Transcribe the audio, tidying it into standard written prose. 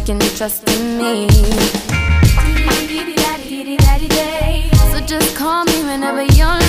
can trust in me. So just call me whenever you're